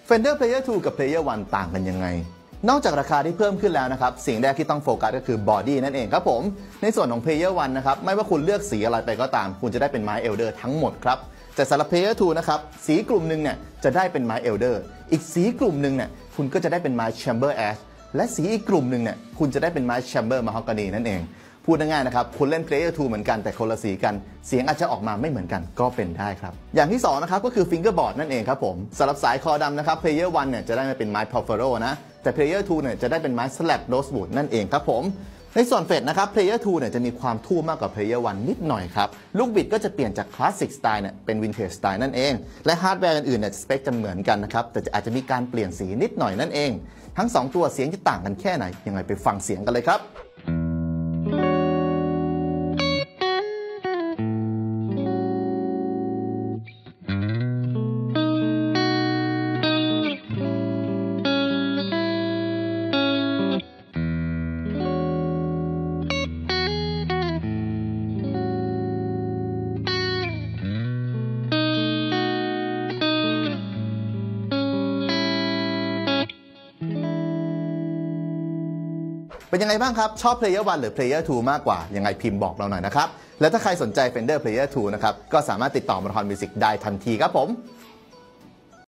Fender Player 2 กับ Player 1 ต่างกันยังไงนอกจากราคาที่เพิ่มขึ้นแล้วนะครับสิ่งแรกที่ต้องโฟกัสก็คือบอดี้นั่นเองครับผมในส่วนของ Player 1 นะครับไม่ว่าคุณเลือกสีอะไรไปก็ตามคุณจะได้เป็นไม้เอลเดอร์ทั้งหมดครับแต่สำหรับ Player 2 นะครับสีกลุ่มหนึ่งเนี่ยจะได้เป็นไม้เอลเดอร์อีกสีกลุ่มหนึ่งเนี่ยคุณก็จะได้เป็นไม้ Chamber Ash และสีอีกกลุ่มหนึ่งเนี่ยคุณจะได้เป็นไม้ Chamber Mahogany นั่นเองพูดง่ายๆนะครับคุณเล่น Player 2 เหมือนกันแต่คนละสีกันเสียงอาจจะออกมาไม่เหมือนกันก็เป็นได้ครับอย่างที่2นะครับก็คือ Fingerboard นั่นเองครับผมสำหรับสายคอดำนะครับ Player 1 เนี่ยจะได้มาเป็นไม้ Porphyro นะแต่ Player 2 เนี่ยจะได้เป็นไม้ Slab Rosewood นั่นเองครับผมในส่วนเฟดนะครับ Player 2 เนี่ยจะมีความทู่มากกว่า Player 1 นิดหน่อยครับลูกบิดก็จะเปลี่ยนจาก Classic Style เนี่ยเป็น Vintage Style นั่นเองและฮาร์ดแวร์อื่นๆเนี่ยสเปคจะเหมือนกันนะครับแต่อาจจะมีการเปลี่ยนสีนิดหน่อยนั่นเองทั้ง2ตัวเสียงจะต่างกันแค่ไหนยังไงไปฟังเสียงกันเลยครับเป็นยังไงบ้างครับชอบ Player 1 หรือ Player 2 มากกว่ายังไงพิมพ์บอกเราหน่อยนะครับและถ้าใครสนใจ Fender Player 2 นะครับก็สามารถติดต่อมาราธอนมิวสิกได้ทันทีครับผม